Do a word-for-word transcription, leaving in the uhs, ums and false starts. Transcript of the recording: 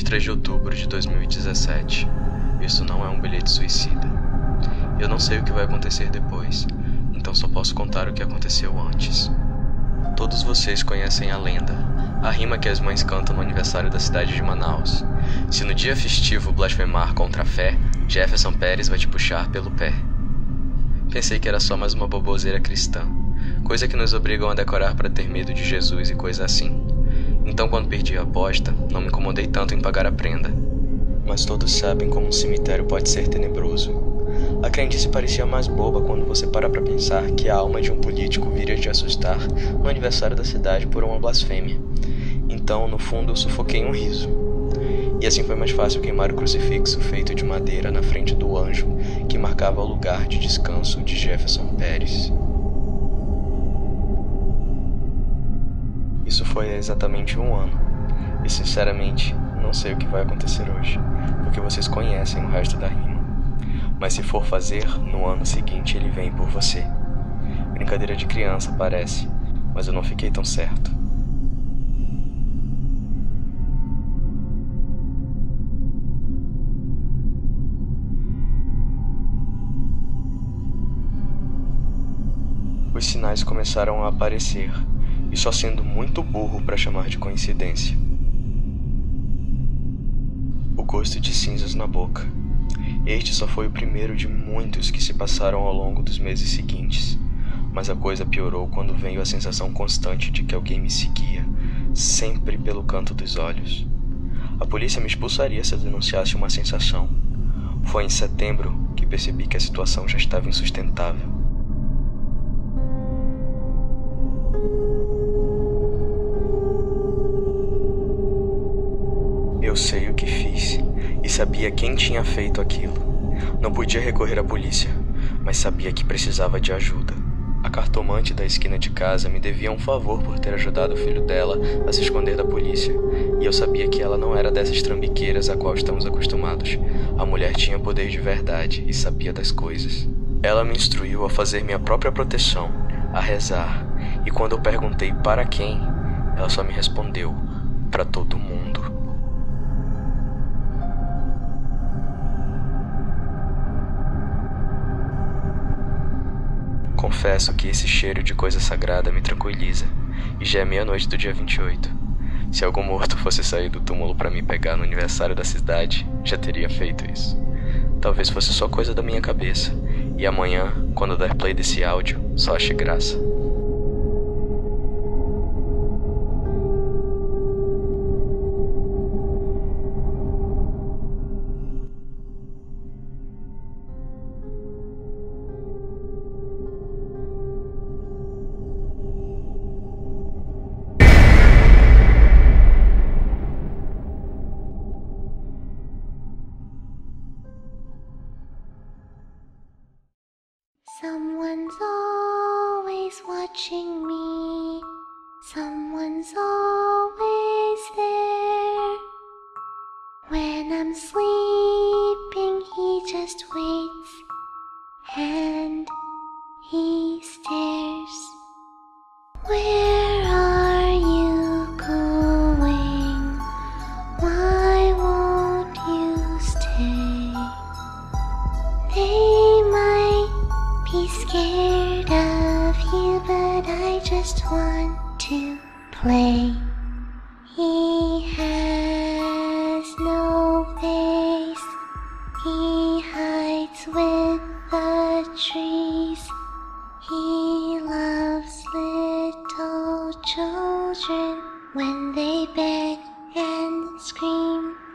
três de outubro de dois mil e dezessete. Isso não é um bilhete suicida. Eu não sei o que vai acontecer depois, então só posso contar o que aconteceu antes. Todos vocês conhecem a lenda, a rima que as mães cantam no aniversário da cidade de Manaus. Se no dia festivo blasfemar contra a fé, Jefferson Pérez vai te puxar pelo pé. Pensei que era só mais uma boboseira cristã, coisa que nos obrigam a decorar para ter medo de Jesus e coisa assim. Então, quando perdi a aposta, não me incomodei tanto em pagar a prenda. Mas todos sabem como um cemitério pode ser tenebroso. A crendice parecia mais boba quando você para pra pensar que a alma de um político viria te assustar no aniversário da cidade por uma blasfêmia. Então, no fundo, eu sufoquei um riso. E assim foi mais fácil queimar o crucifixo feito de madeira na frente do anjo que marcava o lugar de descanso de Jefferson Pérez. Isso foi há exatamente um ano. E sinceramente, não sei o que vai acontecer hoje, porque vocês conhecem o resto da rima. Mas se for fazer, no ano seguinte ele vem por você. Brincadeira de criança, parece, mas eu não fiquei tão certo. Os sinais começaram a aparecer, e só sendo muito burro para chamar de coincidência. O gosto de cinzas na boca. Este só foi o primeiro de muitos que se passaram ao longo dos meses seguintes, mas a coisa piorou quando veio a sensação constante de que alguém me seguia, sempre pelo canto dos olhos. A polícia me expulsaria se eu denunciasse uma sensação. Foi em setembro que percebi que a situação já estava insustentável. Eu sei o que fiz, e sabia quem tinha feito aquilo. Não podia recorrer à polícia, mas sabia que precisava de ajuda. A cartomante da esquina de casa me devia um favor por ter ajudado o filho dela a se esconder da polícia, e eu sabia que ela não era dessas trambiqueiras a qual estamos acostumados. A mulher tinha poder de verdade e sabia das coisas. Ela me instruiu a fazer minha própria proteção, a rezar, e quando eu perguntei para quem, ela só me respondeu: para todo mundo. Confesso que esse cheiro de coisa sagrada me tranquiliza, e já é meia-noite do dia vinte e oito. Se algum morto fosse sair do túmulo para me pegar no aniversário da cidade, já teria feito isso. Talvez fosse só coisa da minha cabeça, e amanhã, quando eu der play desse áudio, só ache graça. Someone's always watching me. Someone's always there. When I'm sleeping, he just waits and he stares. Where are you going? Why won't you stay? They might be scared of you, but I just want to play. He has no face. He hides with the trees. He loves little children when they beg and scream.